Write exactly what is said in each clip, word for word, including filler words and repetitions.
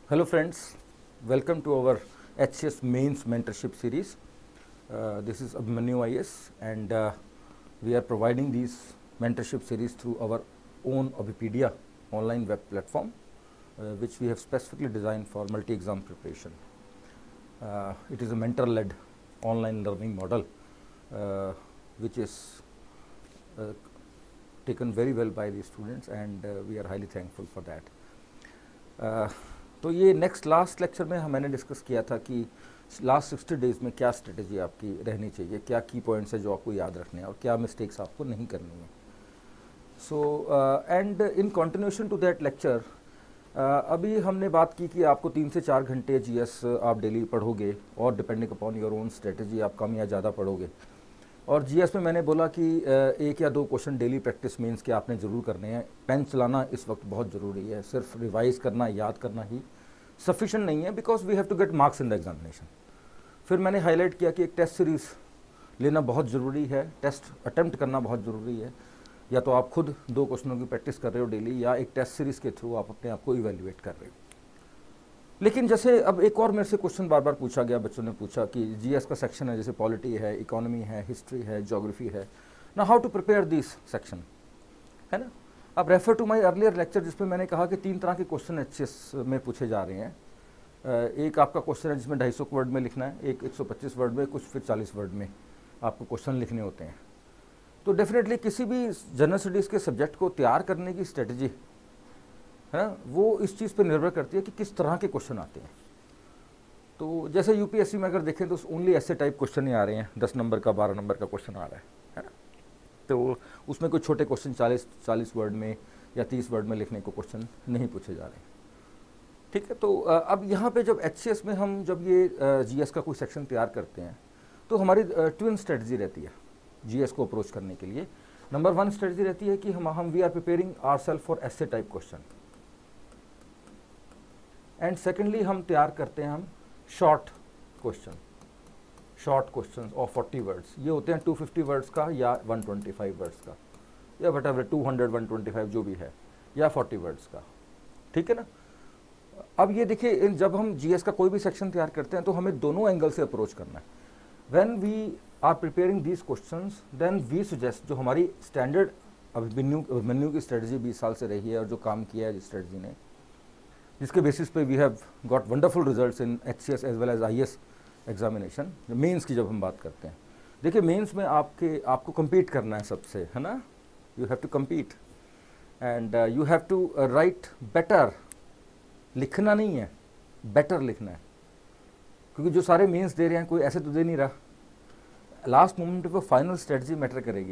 Hello friends, welcome to our H C S Mains Mentorship Series. Uh, this is Abhimanyu I A S and uh, we are providing these mentorship series through our own Abhipedia online web platform, uh, which we have specifically designed for multi-exam preparation. Uh, it is a mentor-led online learning model uh, which is uh, taken very well by the students, and uh, we are highly thankful for that. Uh, तो ये next last lecture में हम मैंने discuss किया था कि last sixty days में क्या स्ट्रेटजी आपकी रहनी चाहिए, क्या की पॉइंट्स है जो आपको याद रखने हैं और क्या मिस्टेक्स आपको नहीं करनी है. So and in continuation to that lecture अभी हमने बात की कि आपको तीन से चार घंटे जीएस आप डेली पढ़ोगे और depending upon your own strategy आप कम या ज़्यादा पढ़ोगे. और जीएस में मैंने बोला कि एक या दो क्वेश्चन डेली प्रैक्टिस मीन्स कि आपने ज़रूर करने हैं. पेन चलाना इस वक्त बहुत ज़रूरी है. सिर्फ रिवाइज करना, याद करना ही सफिशेंट नहीं है, because we have to get marks in the examination. फिर मैंने हाईलाइट किया कि एक टेस्ट सीरीज़ लेना बहुत ज़रूरी है, टेस्ट अटेम्प्ट करना बहुत ज़रूरी है. या तो आप खुद दो क्वेश्चनों की प्रैक्टिस कर रहे हो डेली, या एक टेस्ट सीरीज़ के थ्रू आप अपने आप को इवेल्युएट कर रहे हो. लेकिन जैसे अब एक और मेरे से क्वेश्चन बार बार पूछा गया, बच्चों ने पूछा कि जीएस का सेक्शन है, जैसे पॉलिटी है, इकोनॉमी है, हिस्ट्री है, ज्योग्राफी है. ना how to prepare this section, है ना. अब refer to my earlier lecture जिसमें मैंने कहा कि तीन तरह के क्वेश्चन एचएस में पूछे जा रहे हैं. एक आपका क्वेश्चन है जिसमें ढाई सौ वर्ड में लिखना है, एक एक सौ पच्चीस वर्ड में, कुछ फिर चालीस वर्ड में आपको क्वेश्चन लिखने होते हैं. तो डेफिनेटली किसी भी जनरल स्टडीज़ के सब्जेक्ट को तैयार करने की स्ट्रेटजी है वो इस चीज़ पर निर्भर करती है कि किस तरह के क्वेश्चन आते हैं. तो जैसे यूपीएससी में अगर देखें तो ओनली ऐसे टाइप क्वेश्चन ही आ रहे हैं, दस नंबर का, बारह नंबर का क्वेश्चन आ रहा है, है ना. तो उसमें कोई छोटे क्वेश्चन चालीस चालीस वर्ड में या तीस वर्ड में लिखने को क्वेश्चन नहीं पूछे जा रहे हैं. ठीक है. तो अब यहाँ पे जब एचसीएस में हम जब ये जीएस का कोई सेक्शन तैयार करते हैं तो हमारी ट्विन स्ट्रेटजी रहती है जीएस को अप्रोच करने के लिए. नंबर वन स्ट्रेटजी रहती है कि हम हम we are preparing ourselves for essay type question, and secondly हम तैयार करते हैं हम short question. Short question of forty words, ये होते हैं टू फिफ्टी वर्ड्स का या वन ट्वेंटी फाइव वर्ड्स का, या whatever two hundred one twenty five जो भी है, या फोर्टी वर्ड्स का. ठीक है ना. अब ये देखिए, जब हम जीएस का कोई भी सेक्शन तैयार करते हैं तो हमें दोनों एंगल से अप्रोच करना है. When we are preparing these questions then we suggest, जो हमारी स्टैंडर्ड अभिमन्यु अभिमन्यु की स्ट्रेटजी बीस साल से रही है और जो काम किया है जिस स्ट्रेटजी ने, जिसके बेसिस पे we have got wonderful results in HCS as well as IAS examination. Mains की जब हम बात करते हैं, देखिए मेंस में आपके आपको compete करना है सबसे, है ना. You have to compete and you have to write better. लिखना नहीं है, बेटर लिखना है, क्योंकि जो सारे मेंस दे रहे हैं कोई ऐसे तो दे नहीं रहा. लास्ट मोमेंट पे फाइनल स्ट्रेटजी मैटर करेगी.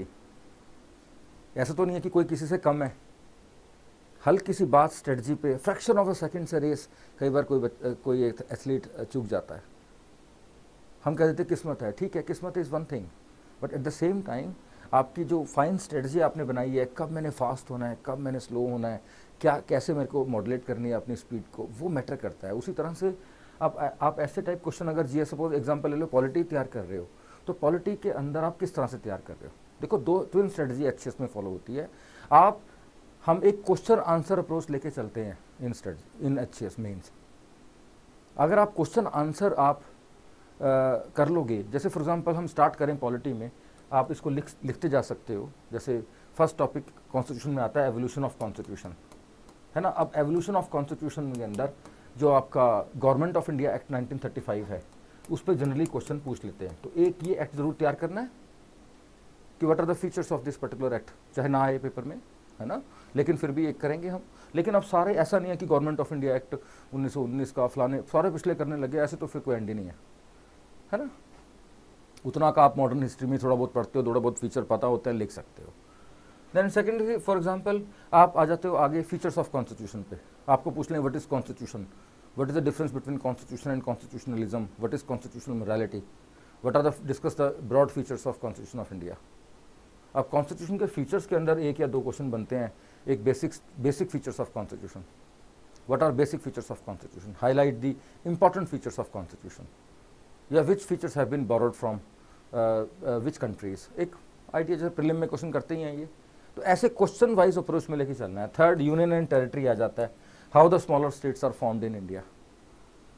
ऐसा तो नहीं है कि कोई किसी से कम है. हल्की सी बात स्ट्रेटजी पे, फ्रैक्शन ऑफ अ सेकंड से रेस, कई बार कोई कोई एक एथलीट चूक जाता है. हम कह देते किस्मत है, ठीक है, किस्मत is one thing, but at the same time आपकी जो फाइन स्ट्रेटजी आपने बनाई है, कब मैंने फास्ट होना है, कब मैंने स्लो होना है, क्या कैसे मेरे को मॉडुलेट करनी है अपनी स्पीड को, वो मैटर करता है. उसी तरह से आप आप ऐसे टाइप क्वेश्चन, अगर जी सपोज एग्जाम्पल ले लो, पॉलिटी तैयार कर रहे हो, तो पॉलिटी के अंदर आप किस तरह से तैयार कर रहे हो. देखो, दो ट्विन स्ट्रेटजी एचसीएस में फॉलो होती है. आप हम एक क्वेश्चन आंसर अप्रोच लेके चलते हैं in study in HCS mains. अगर आप क्वेश्चन आंसर आप आ, कर लोगे, जैसे फॉर एग्जांपल हम स्टार्ट करें पॉलिटी में, आप इसको लिख लिखते जा सकते हो. जैसे फर्स्ट टॉपिक कॉन्स्टिट्यूशन में आता है एवोल्यूशन ऑफ कॉन्स्टिट्यूशन, है ना. अब एवोल्यूशन ऑफ कॉन्स्टिट्यूशन के अंदर जो आपका government of India act nineteen thirty five है, उस पर जनरली क्वेश्चन पूछ लेते हैं. तो एक ये एक्ट जरूर तैयार करना है कि what are the features of this particular act, चाहे ना आए पेपर में, है ना, लेकिन फिर भी एक करेंगे हम. लेकिन अब सारे ऐसा नहीं है कि गवर्नमेंट ऑफ इंडिया एक्ट उन्नीस सौ उन्नीस का फलाने सारे पिछले करने लगे, ऐसे तो फिर कोई एंड ही नहीं है, है ना. उतना का आप मॉडर्न हिस्ट्री में थोड़ा बहुत पढ़ते हो, थोड़ा बहुत फीचर पता होता है, लिख सकते हो. देन सेकेंडली फॉर एग्जांपल आप आ जाते हो आगे फीचर्स ऑफ कॉन्स्टिट्यूशन पे. आपको पूछ लें what is constitution, what is the difference between constitution and constitutionalism, what is constitutional morality, what are the discuss the broad features of constitution of India. अब constitution के फीचर्स के अंदर एक या दो क्वेश्चन बनते हैं. एक basic basic features of constitution, what are basic features of constitution, highlight the important features of constitution, या which features have been borrowed from which countries. एक आइडिया जैसे प्रीलिम में क्वेश्चन करते ही हैं ये. तो ऐसे क्वेश्चन वाइज अप्रोच में लेके चलना है. थर्ड यूनियन एंड टेरिटरी आ जाता है. How the smaller states are formed in India.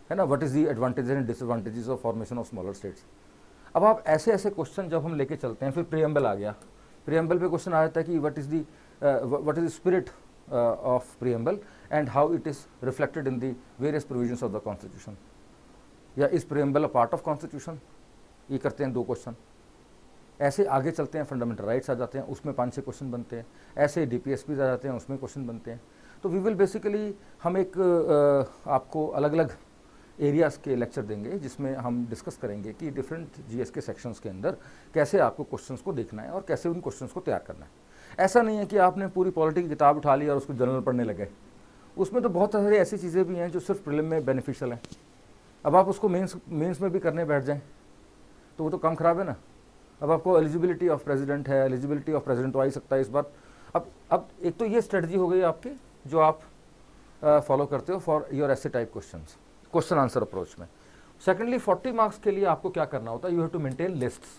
है ना, what is the advantages and disadvantages of formation of smaller states. अब आप ऐसे ऐसे क्वेश्चन जब हम लेके चलते हैं, फिर प्रियम्बल आ गया, प्रियम्बल पे क्वेश्चन आ जाता है कि what is the what is the spirit of preamble and how it is reflected in the various provisions of the constitution, या is preamble a part of constitution, ये करते हैं दो क्वेश्चन। ऐसे आगे चलते हैं, फंडामेंटल राइट्स आ जाते हैं, उसमें पाँच छः क्वेश्चन बनते हैं। ऐसे डी पी एस पीज आ जाते हैं, उसमें क्वेश्चन बनते हैं। तो वी विल बेसिकली हम एक uh, आपको अलग अलग एरियाज़ के लेक्चर देंगे जिसमें हम डिस्कस करेंगे कि डिफरेंट जीएस के सेक्शंस के अंदर कैसे आपको क्वेश्चंस को देखना है और कैसे उन क्वेश्चंस को तैयार करना है। ऐसा नहीं है कि आपने पूरी पॉलिटी की किताब उठा ली और उसको जनरल पढ़ने लगे, उसमें तो बहुत सारी ऐसी चीज़ें भी हैं जो सिर्फ प्रीलिम में बेनिफिशियल हैं। अब आप उसको मेंस मेंस में भी करने बैठ जाएं तो वो तो काम खराब है ना। अब आपको एलिजिबिलिटी ऑफ प्रेसिडेंट है, एलिजिबिलिटी ऑफ प्रेसिडेंट तो आ ही सकता है इस बार। अब अब एक तो ये स्ट्रेटजी हो गई आपकी जो आप फॉलो uh, करते हो फॉर योर ऐसे type questions, question answer approach में। सेकेंडली फोर्टी मार्क्स के लिए आपको क्या करना होता है, you have to maintain lists.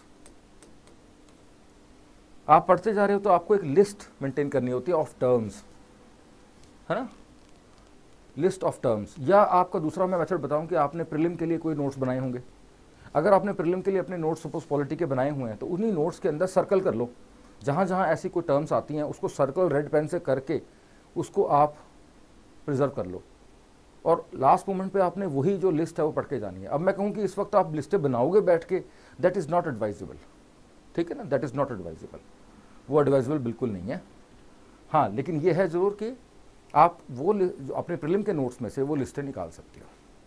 आप पढ़ते जा रहे हो तो आपको एक लिस्ट मेंटेन करनी होती है ऑफ टर्म्स, है ना, लिस्ट ऑफ टर्म्स। या आपका दूसरा मैं मेथड बताऊं कि आपने प्रीलिम के लिए कोई नोट्स बनाए होंगे। अगर आपने प्रीलिम के लिए अपने नोट्स सपोज पॉलिटी के बनाए हुए हैं तो उन्हीं नोट्स के अंदर सर्कल कर लो, जहाँ जहाँ ऐसी कोई टर्म्स आती हैं उसको सर्कल रेड पेन से करके उसको आप प्रिजर्व कर लो, और लास्ट मोमेंट पे आपने वही जो लिस्ट है वो पढ़ के जानी है। अब मैं कहूँ कि इस वक्त आप लिस्टें बनाओगे बैठ के, दैट इज़ नॉट एडवाइजेबल, ठीक है ना, दैट इज़ नॉट एडवाइजेबल, वो एडवाइजेबल बिल्कुल नहीं है। हाँ, लेकिन ये है ज़रूर कि आप वो जो अपने प्रीलिम के नोट्स में से वो लिस्टें निकाल सकते हो,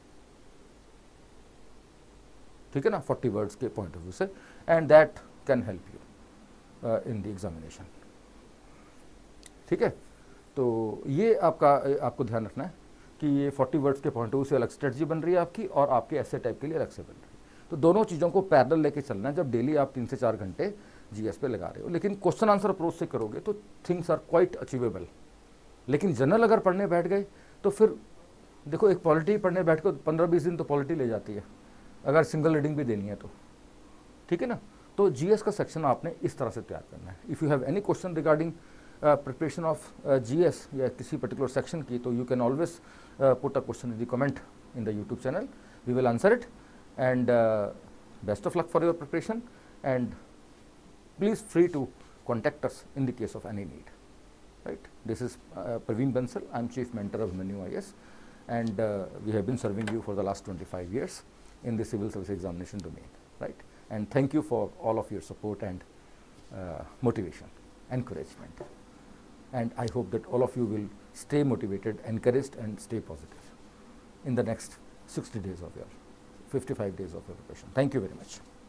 ठीक है ना, फोर्टी वर्ड्स के पॉइंट ऑफ व्यू से, and that can help you in the examination, ठीक है। तो ये आपका आपको ध्यान रखना है कि ये फोर्टी वर्ड्स के पॉइंट ऑफ व्यू से अलग स्ट्रेटजी बन रही है आपकी, और आपके ऐसे टाइप के लिए अलग से बन रही है। तो दोनों चीज़ों को पैरेलल लेके चलना है जब डेली आप तीन से चार घंटे जीएस पे लगा रहे हो। लेकिन क्वेश्चन आंसर अप्रोच से करोगे तो थिंग्स आर क्वाइट अचीवेबल। लेकिन जनरल अगर पढ़ने बैठ गए तो फिर देखो, एक पॉलिटी पढ़ने बैठ कर पंद्रह बीस दिन तो पॉलिटी ले जाती है, अगर सिंगल रीडिंग भी देनी है तो, ठीक है ना। तो जीएस का सेक्शन आपने इस तरह से तैयार करना है। If you have any question regarding preparation of GS या किसी पर्टिकुलर सेक्शन की, तो you can always put a question in the comment in the YouTube channel, we will answer it, and best of luck for your preparation, and please free to contact us in the case of any need, right? This is uh, Praveen Bansal. I'm Chief Mentor of Menu I A S, and uh, we have been serving you for the last twenty-five years in the civil service examination domain, right? And thank you for all of your support and uh, motivation, encouragement, and I hope that all of you will stay motivated, encouraged, and stay positive in the next sixty days of your, fifty-five days of your preparation. Thank you very much.